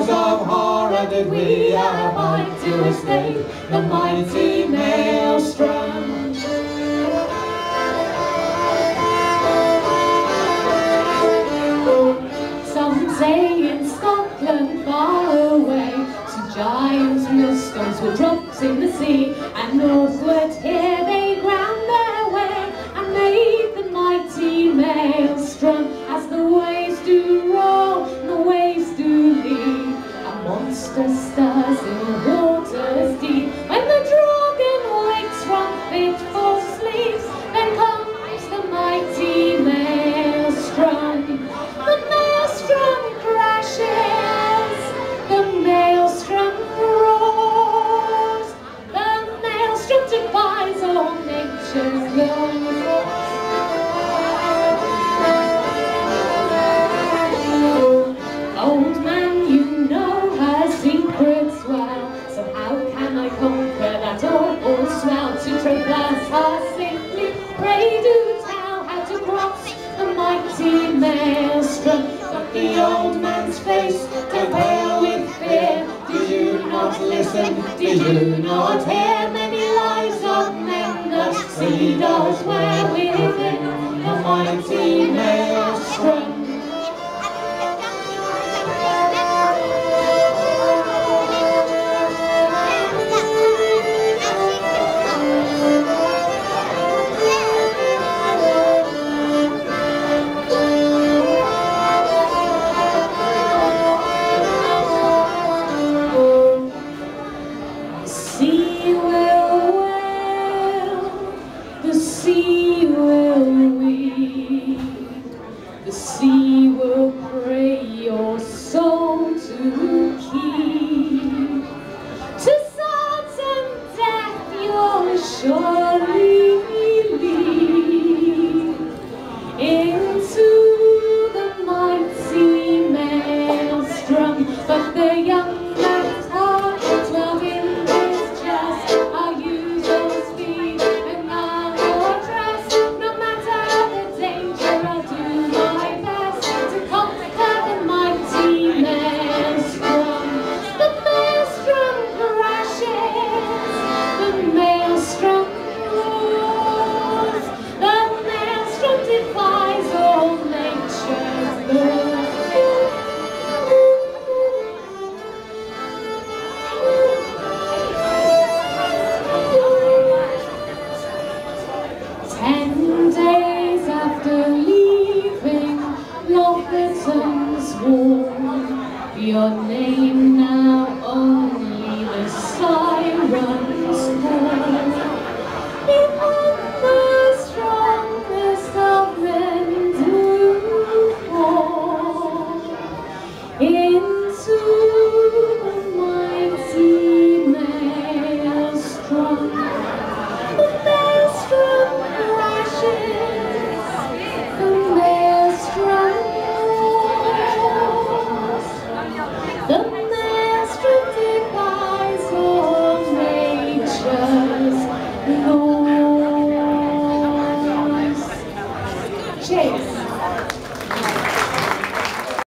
showers of horror did we abide to escape the mighty Maelstrom. Some say in Scotland far away, some giant millstones were dropped in the sea, and northward here they ground their way and made the mighty Maelstrom. As the waves do roll and the waves do leap, a monster stirs in the waters deep. When the dragon wakes from fitful sleep, then comes the mighty Maelstrom. The Maelstrom crashes, the Maelstrom roars, the Maelstrom defies all nature's laws. Old man, you know her secrets well, so how can I conquer that awful smell? To traverse her safely, pray do tell how to cross the mighty Maelstrom. But the old man's face turned pale with fear. Did you not listen? Did you not hear? Many lives of men the sea does wear within the mighty Maelstrom. The sea will weep, the sea will pray your soul to keep. To certain death you'll surely lead into the mighty Maelstrom. But the young man's heart, 12 in his chest, are usual speed and not your dress. No matter the danger, I'll do my best to conquer the mighty Maelstrom. The Maelstrom crashes, the Maelstrom roars, the Maelstrom defies all nature's laws. 10 days after leaving Lockhart's warm, your name now only the sirens call. Behind the strongest of men do fall into the mighty Maelstrom. The Maelstrom crashes, the Maelstrom roars, the Maelstrom defies all nature's laws. Chase.